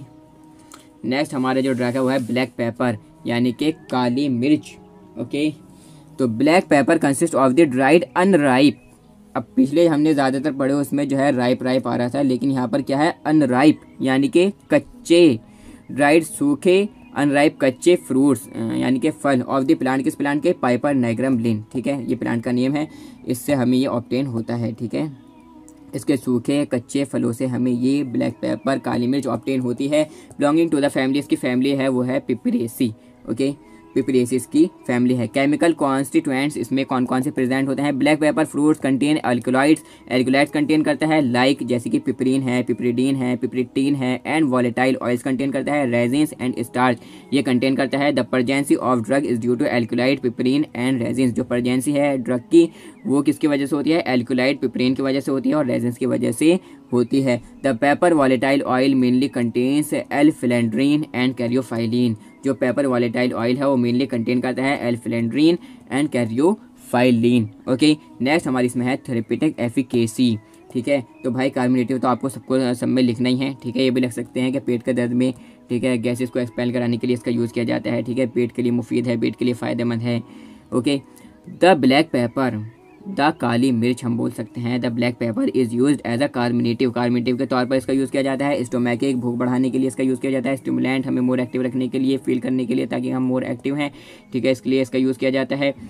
नेक्स्ट हमारा जो ड्रग है वो है ब्लैक पेपर, यानी कि काली मिर्च। ओके, तो black pepper consist of the dried unripe, अब पिछले हमने ज़्यादातर पढ़े उसमें जो है राइप राइप आ रहा था, लेकिन यहाँ पर क्या है, अनराइप, यानी कि कच्चे, ड्राइड सूखे, अनराइप कच्चे फ्रूट्स यानी कि फल ऑफ द प्लांट, किस प्लांट के, पाइपर नाइग्रम लिन, ठीक है, ये प्लांट का नेम है, इससे हमें ये ऑब्टेन होता है, ठीक है, इसके सूखे कच्चे फलों से हमें ये ब्लैक पेपर, काली मिर्च ऑब्टेन होती है। बिलोंगिंग टू द फैमिली, इसकी फैमिली है वो है पिपरेसी। ओके, पिपरेसिस की फैमिली है। केमिकल कॉन्स्टिट्यूएंट्स इसमें कौन कौन से प्रेजेंट होते हैं, black pepper fruits contain alkaloids, alkaloids contain करता है, लाइक जैसे कि पिपरीन है, पिपरीडीन है, पिपरीटीन है, एंड वॉलेटाइल ऑयल्स कंटेन करता है, रेजिन्स एंड स्टार्च ये कंटेन करता है। The pungency of drug is due to alkaloid, piperine and resins, जो परजेंसी है ड्रग की वो किसकी वजह से होती है, एल्कोलाइड, पिपरीन की वजह से होती है और रेजिन्स की वजह से होती है। The pepper volatile oil mainly contains alpha phellandrene and caryophyllene, जो पेपर वॉलेटाइल ऑयल है वो मेनली कंटेन करता है alpha phellandrene and caryophyllene. Okay, next हमारी इसमें है थेरेपेटिक एफिकेसी, ठीक है, तो भाई कार्बोनेटिव तो आपको सबको सब में लिखना ही है, ठीक है, ये भी लिख सकते हैं कि पेट के दर्द में, ठीक है, गैसेस को एक्सपेल कराने के लिए इसका यूज़ किया जाता है, ठीक है, पेट के लिए मुफीद है, पेट के लिए फ़ायदेमंद है। Okay, the black pepper, the काली मिर्च हम बोल सकते हैं, the black pepper is used as a कार्बोनेटिव, कार्बोनेटिव के तौर पर इसका यूज़ किया जाता है। स्टोमैटिक, भूख बढ़ाने के लिए इसका यूज़ किया जाता है। स्टिमुलेंट, हमें मोर एक्टिव रखने के लिए, फील करने के लिए ताकि हम मोर एक्टिव हैं, ठीक है, इसके लिए इसका यूज़ किया जाता है।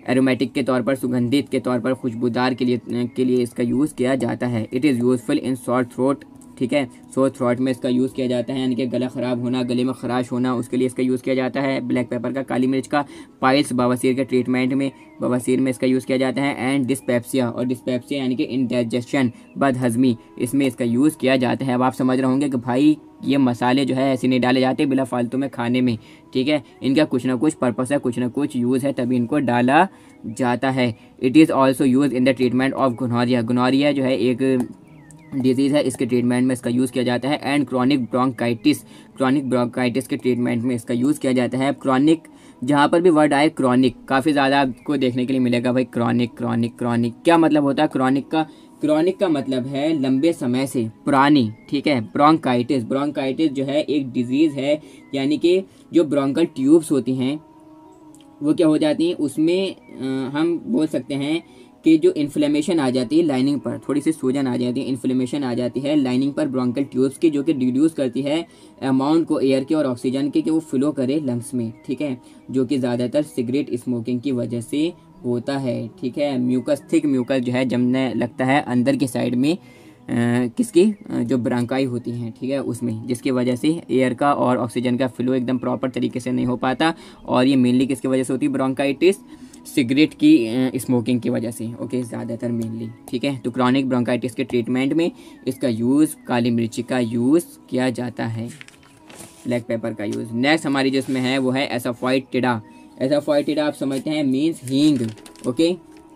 एरोमेटिक के तौर पर, सुगंधित के तौर पर, खुशबूदार के लिए के लिए इसका यूज़ किया जाता है। It is useful in sore throat, ठीक है, सो थ्रोट में इसका यूज़ किया जाता है, यानी कि गला ख़राब होना, गले में खराश होना, उसके लिए इसका यूज़ किया जाता है। ब्लैक पेपर का, काली मिर्च का, पाइल्स बवासीर के ट्रीटमेंट में, बवासीर में इसका यूज़ किया जाता है। एंड डिस्पेप्सिया, और डिस्पेप्सिया यानी कि इंडाइजेशन, बदहज़मी, इसमें इसका यूज़ किया जाता है। अब आप समझ रहे होंगे कि भाई ये मसाले जो है ऐसे नहीं डाले जाते बिला फालतू में खाने में, ठीक है, इनका कुछ ना कुछ पर्पस है, कुछ ना कुछ यूज़ है, तभी इनको डाला जाता है। It is also use in the treatment of gonorrhoea, gonorrhoea जो है एक डिजीज़ है, इसके ट्रीटमेंट में इसका यूज़ किया जाता है। And chronic bronchitis, chronic bronchitis के ट्रीटमेंट में इसका यूज़ किया जाता है। क्रॉनिक, जहाँ पर भी वर्ड आए क्रॉनिक, काफ़ी ज़्यादा आपको देखने के लिए मिलेगा भाई, क्रॉनिक क्रॉनिक क्रॉनिक क्या मतलब होता है क्रॉनिक का? क्रॉनिक का मतलब है लंबे समय से, पुरानी, ठीक है। ब्रोंकाइटिस, ब्रोंकाइटिस जो है एक डिजीज़ है, यानी कि जो ब्रोंकल ट्यूब्स होती हैं वो क्या हो जाती हैं, उसमें आ, हम बोल सकते हैं कि जो इन्फ्लेमेशन आ जाती है लाइनिंग पर, थोड़ी सी सूजन आ जाती है, इन्फ्लेमेशन आ जाती है लाइनिंग पर ब्रोंकल ट्यूब्स की, जो कि रिड्यूस करती है अमाउंट को एयर के और ऑक्सीजन के कि वो फ्लो करे लंग्स में, ठीक है, जो कि ज़्यादातर सिगरेट स्मोकिंग की वजह से होता है, ठीक है। म्यूकस, थिक म्यूकस जो है जमने लगता है अंदर की साइड में, आ, किसकी, जो ब्रोंकाई होती हैं, ठीक है, उसमें, जिसकी वजह से एयर का और ऑक्सीजन का फ्लो एकदम प्रॉपर तरीके से नहीं हो पाता। और ये मेनली किसकी वजह से होती है ब्रोंकाइटिस? सिगरेट की स्मोकिंग की वजह से, ओके, ज़्यादातर मेनली, ठीक है। तो क्रॉनिक ब्रोंकाइटिस के ट्रीटमेंट में इसका यूज़, काली मिर्ची का यूज़ किया जाता है, ब्लैक पेपर का यूज़। नेक्स्ट हमारी जो इसमें है वो है एसाफोइटिडा। एसाफोइटिडा आप समझते हैं मीन्स हींग, ओके।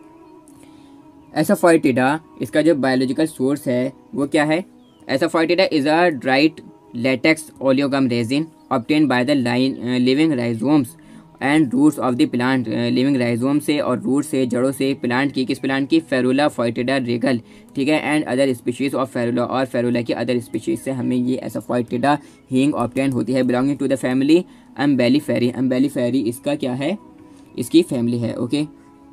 एसाफोइटिडा, इसका जो बायोलॉजिकल सोर्स है वो क्या है? Asafoetida is a dried latex oleogum resin obtain by the line living rhizomes and roots of the plant, living rhizome से और रूट से, जड़ों से प्लांट की, किस प्लांट की? फेरुला फोइटिडा रेगल, ठीक है। And other species of Ferula, और फेरुला की अदर स्पीशीज़ से हमें ये एसाफोइटिडा हींग ऑब्टेन होती है। Belonging to the family Umbelliferae, Umbelliferae इसका क्या है? इसकी फैमिली है, ओके।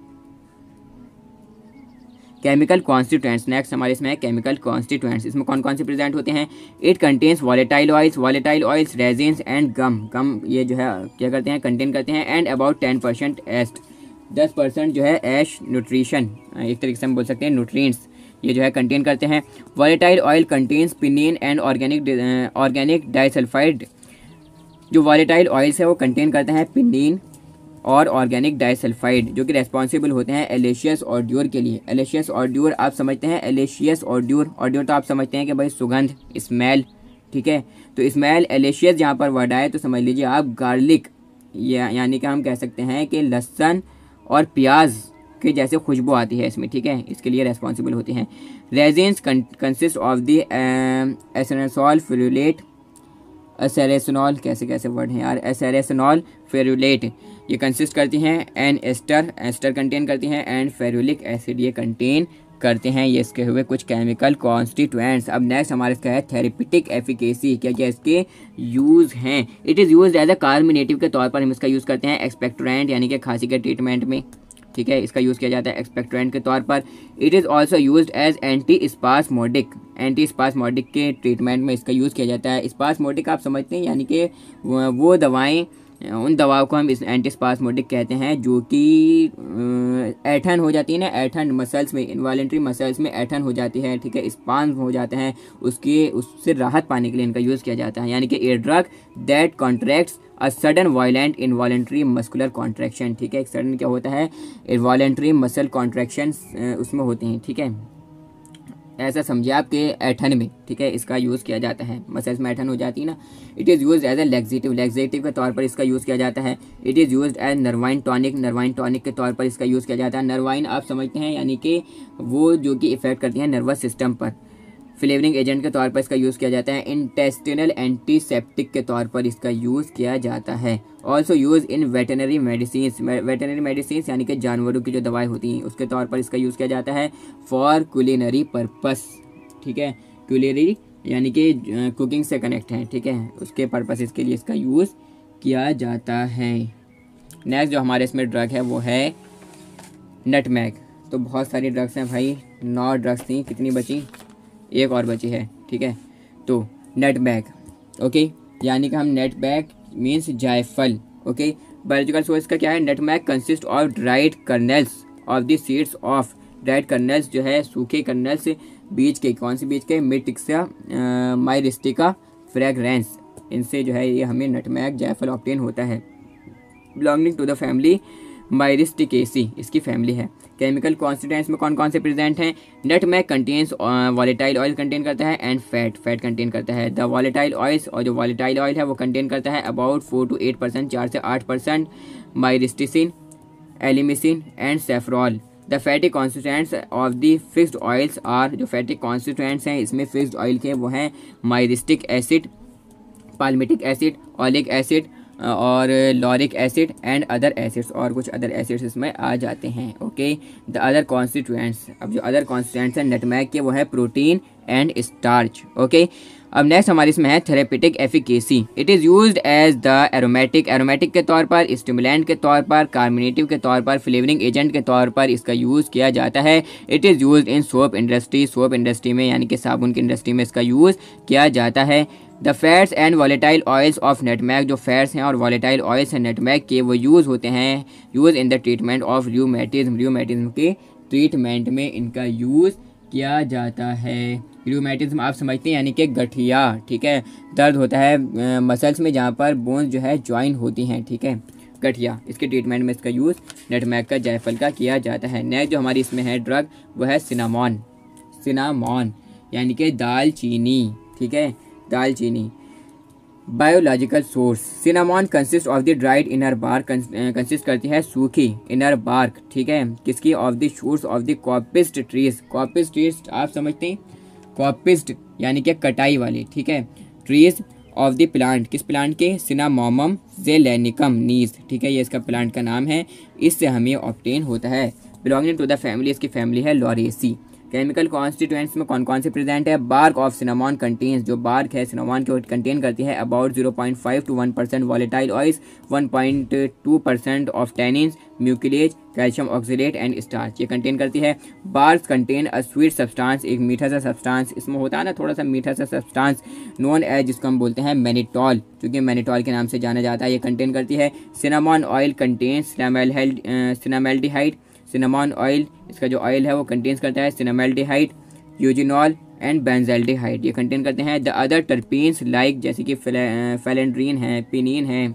केमिकल कॉन्स्टिट्यूएंट्स, नेक्स्ट हमारे इसमें है केमिकल कॉन्स्टिट्यूएंट्स। इसमें कौन कौन से प्रेजेंट होते हैं? It contains volatile oils, volatile oils, resins and gum, gum ये जो है क्या करते हैं? कंटेन करते हैं। एंड अबाउट टेन परसेंट एस्ट, दस परसेंट जो है एश, न्यूट्रिशन, एक तरीके से हम बोल सकते हैं न्यूट्रिएंट्स, ये जो है कंटेन करते हैं। Volatile oil contains pinene and organic organic disulphide, जो वॉलेटाइल ऑयल्स है वो कंटेन करते हैं पिनीन और ऑर्गेनिक डाइसल्फाइड, जो कि रेस्पॉन्सिबल होते हैं एलेशियस ऑड्यूर के लिए। एलेशियस ऑड्यूर आप समझते हैं, एलेशियस ऑड्यूर, ऑड्यूर तो आप समझते हैं कि भाई सुगंध, स्मेल, ठीक है। तो स्मेल, एलेशियस जहाँ पर वर्ड आए तो समझ लीजिए आप गार्लिक, या, यानी कि हम कह सकते हैं कि लहसुन और प्याज के जैसे खुशबू आती है इसमें, ठीक है, इसके लिए रेस्पॉन्सिबल होते हैं। Resins consist of the asaresinol ferulate, asaresinol, कैसे कैसे वर्ड हैं यार, एसेरेसोनॉल फेरुलेट ये कंसिस्ट करती हैं। एंड एस्टर, एस्टर कंटेन करती हैं। एंड फेरुलिक एसिड ये कंटेन करते हैं। ये इसके हुए कुछ केमिकल कॉन्स्टिट्यूएंट्स। अब नेक्स्ट हमारे इसका है थेरेपिटिक एफिकेसी, क्या क्या इसके यूज़ हैं? It is use as a carminative के तौर पर हम इसका यूज़ करते हैं एक्सपेक्टोरेंट, यानी कि खांसी के ट्रीटमेंट में, ठीक है, इसका यूज़ किया जाता है एक्सपेक्टोरेंट के तौर पर। It is also use as antispasmodic, antispasmodic के ट्रीटमेंट में इसका यूज़ किया जाता है। स्पास्मोडिक आप समझते हैं, यानी कि वो दवाएँ, उन दवाओं को हम इस एंटी स्पास्मोडिक कहते हैं जो कि ऐठन हो जाती है ना, ऐठन मसल्स में, इनवॉलेंट्री मसल्स में ऐठन हो जाती है, ठीक है, स्पाज्म हो जाते हैं, उसके उससे राहत पाने के लिए इनका यूज़ किया जाता है। यानी कि a drug that contracts a sudden violent involuntary muscular contraction, ठीक है, एक सडन क्या होता है? इनवॉलेंट्री मसल कॉन्ट्रैक्शन उसमें होते हैं, ठीक है, ऐसा समझिए आपके ऐठन में, ठीक है, इसका यूज़ किया जाता है, मसल्स में ऐठन हो जाती है ना। It is use as a laxative, laxative के तौर पर इसका यूज़ किया जाता है। It is use as nervine tonic, nervine tonic के तौर पर इसका यूज़ किया जाता है। नर्वाइन आप समझते हैं, यानी कि वो जो कि इफेक्ट करती हैं नर्वस सिस्टम पर। फ्लेवरिंग एजेंट के तौर पर इसका यूज़ किया जाता है। इंटेस्टिनल एंटीसेप्टिक के तौर पर इसका यूज़ किया जाता है। Also use in veterinary medicine, veterinary medicine यानी कि जानवरों की जो दवाएं होती हैं उसके तौर पर इसका यूज़ किया जाता है। फॉर कुलिनरी पर्पस, ठीक है, कुलिनरी यानी कि कुकिंग से कनेक्ट है, ठीक है, उसके पर्पस इसके लिए इसका यूज़ किया जाता है। नेक्स्ट जो हमारे इसमें ड्रग है वो है नटमैग। तो बहुत सारी ड्रग्स हैं भाई, नौ ड्रग्स थी, कितनी बची? एक और बची है, ठीक है। तो नटमैग, ओके, यानी कि हम नटमैग मीन्स जायफल, ओके, बायोलॉजिकल सोर्स का क्या है, nutmeg consist of dried kernels of the seeds of, dried kernels जो है सूखे कर्नल्स बीज के, कौन से बीज के, मिर्टिक्सिया माइरिस्टिका फ्रेगरेंस, इनसे जो है ये हमें नटमैग जायफल ऑब्टेन होता है। Belonging to the family Myristicaceae, इसकी फैमिली है। केमिकल कॉन्स्टिट्यूएंट्स में कौन कौन से प्रेजेंट हैं, nutmeg contains volatile oil contain करता है एंड फैट, फैट कंटेन करता है। द वॉलेटाइल ऑयल्स, और जो वॉलेटाइल ऑयल है वो कंटेन करता है about four to eight percent, चार से आठ percent myristicin, elemicin and safrole. The fatty constituents of the fixed oils are, जो फैटी कॉन्स्टिट्यूएंट्स हैं इसमें फिक्स्ड ऑयल के वो हैं myristic acid, palmitic acid, oleic acid और lauric acid and other acids, और कुछ अदर एसिड्स इसमें आ जाते हैं। ओके, द अदर कॉन्स्टिट्यूएंट्स, अब जो अदर कॉन्स्टिट्यूएंट्स हैं नटमैग के वो है प्रोटीन एंड स्टार्च। ओके, अब नेक्स्ट हमारी इसमें है therapeutic efficacy. It is used as the aromatic, aromatic के तौर पर, स्टिमुलेंट के तौर पर, कार्मिनेटिव के तौर पर, फ्लेवरिंग एजेंट के तौर पर इसका यूज़ किया जाता है। It is used in soap industry, soap industry में यानी कि साबुन की इंडस्ट्री में इसका यूज़ किया जाता है। The fats and volatile oils of nutmeg, जो फैट्स हैं और वॉलेटाइल ऑयल्स हैं नटमैग के वो यूज़ होते हैं, use in the treatment of rheumatism, rheumatism के ट्रीटमेंट में इनका यूज़ किया जाता है। र्यूमेटिज्म आप समझते हैं यानी कि गठिया, ठीक है, दर्द होता है मसल्स में जहाँ पर बोन्स जो है ज्वाइन होती हैं, ठीक है, गठिया, इसके ट्रीटमेंट में इसका यूज़ नटमैग का जायफल का किया जाता है। नेक्स्ट जो हमारी इसमें है ड्रग वो है सिनामॉन, सिनामॉन यानी कि दालचीनी, ठीक है, दालचीनी। Biological source, cinnamon consist of the dried inner bark, consist करती है सूखी इनर बार्क, ठीक है, किसकी, of the shoots of the coppiced trees, coppiced trees आप समझते हैं, कॉपिस्ट यानी कि कटाई वाली, ठीक है, ट्रीज ऑफ द प्लांट, किस प्लांट के, सिनामोमम जेलेनिकम नीज, ठीक है, ये इसका प्लांट का नाम है, इससे हमें ऑब्टेन होता है। बिलोंगिंग टू द फैमिली, इसकी फैमिली है लॉरेसी। केमिकल कॉन्स्टिट्यूएंट्स में कौन कौन से प्रेजेंट है, बार्क ऑफ सिनामॉन कंटेन्स, जो बार्क है सिनामॉन को कंटेन करती है about zero point five to one percent volatile oils, one point two percent of tannins, mucilage, calcium oxalate and starch, ये कंटेन करती है। Bark contain a sweet substance, एक मीठा सा सब्सटेंस इसमें होता है ना, थोड़ा सा मीठा सा सब्सटेंस, नोन एज, जिसको हम बोलते हैं मैनिटॉल, क्योंकि मैनिटॉल के नाम से जाना जाता है, ये कंटेन करती है। Cinnamon oil contains cinnamaldehyde, cinnamon oil इसका जो ऑयल है वो कंटेन्स करता है सिनामेल्डिहाइड, यूजिनॉल एंड बेंजाल्डिहाइड, ये कंटेन करते हैं। द अदर टर्पीन्स लाइक, जैसे कि फेलेंड्रीन है, पिनीन है,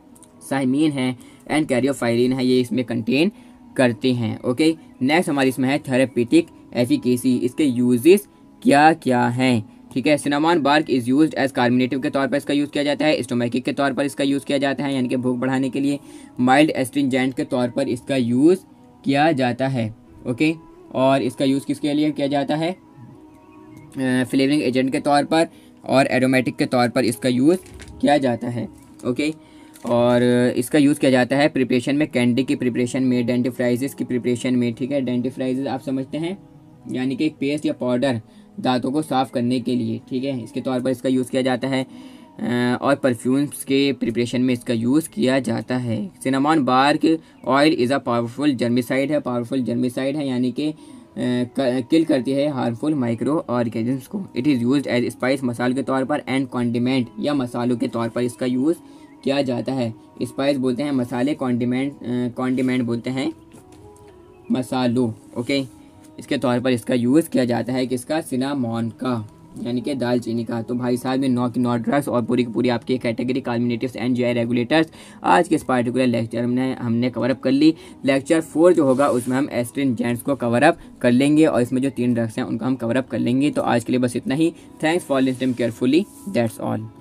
साइमीन है एंड कैरियोफाइरिन है, ये इसमें कंटेन करते हैं। ओके, नेक्स्ट हमारी इसमें है थेरेपेटिक एफिकेसी, इसके यूजेस क्या क्या हैं, ठीक है। Cinnamon bark is used as carminative के तौर पर इसका यूज़ किया जाता है, स्टोमैकिक के तौर पर इसका यूज़ किया जाता है यानी कि भूख बढ़ाने के लिए, माइल्ड एस्ट्रिंजेंट के तौर पर इसका यूज़ किया जाता है। ओके, और इसका यूज़ किसके लिए किया जाता है, फ्लेवरिंग एजेंट के तौर पर और एरोमेटिक के तौर पर इसका यूज़ किया जाता है। ओके, और इसका यूज़ किया जाता है प्रिपरेशन में, कैंडी की प्रिपरेशन में, डेंटिफ्राइजेस की प्रिपरेशन में, ठीक है, डेंटिफ्राइजेस आप समझते हैं यानी कि एक पेस्ट या पाउडर दांतों को साफ़ करने के लिए, ठीक है, इसके तौर पर इसका यूज़ किया जाता है, और परफ्यूम्स के प्रिपरेशन में इसका यूज़ किया जाता है। Cinnamon bark oil is a powerful germicide है, पावरफुल जर्मिसाइड है यानी कि किल करती है हार्मफुल माइक्रो ऑर्गेनिज्म्स को। It is used as spice, मसालों के तौर पर, एंड कॉन्डिमेंट या मसालों के तौर पर इसका यूज़ किया जाता है। स्पाइस बोलते हैं मसाले, कॉन्डिमेंट कॉन्डिमेंट बोलते हैं मसालों। ओके, इसके तौर पर इसका यूज़ किया जाता है किसका, सिनामॉन का यानी कि दालचीनी का। तो भाई साहब, में नौ की नौ ड्रग्स और पूरी की पूरी आपकी category carminatives and GI regulators आज के इस पार्टिकुलर लेक्चर में हमने कवर अप कर ली। लेक्चर फोर जो होगा उसमें हम एस्ट्रिंजेंट्स को कवर अप कर लेंगे और इसमें जो तीन ड्रग्स हैं उनका हम कवर अप कर लेंगे। तो आज के लिए बस इतना ही। Thanks for listening carefully, that's all.